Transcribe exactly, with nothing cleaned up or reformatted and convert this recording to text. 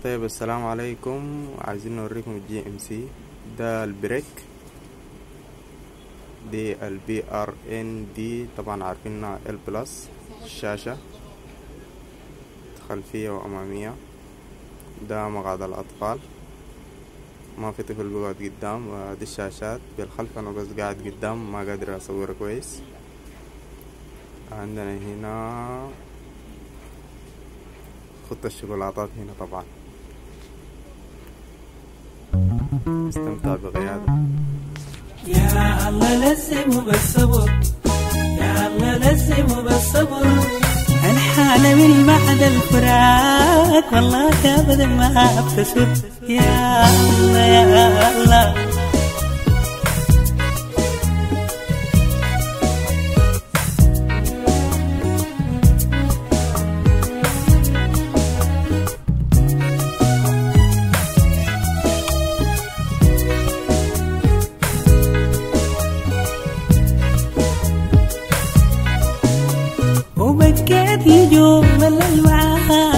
طيب السلام عليكم. عايزين نوريكم الجي ام سي. ده البريك دي البي ار ان دي، طبعا عارفينها ال بلس. الشاشة خلفية وامامية. ده مقعد الاطفال، ما في طفل بيقعد قدام. دي الشاشات بالخلف، انا بس قاعد قدام ما قادر اصور كويس. عندنا هنا خط الشوكولاتات هنا. طبعا استمتع بقيادة. يا الله لزمه بالصبر، يا الله لزمه بالصبر. الحالة من بعد الفراق والله ابدا ما ابتسم. يا الله يا الله وبكيت يجوم الليل معاها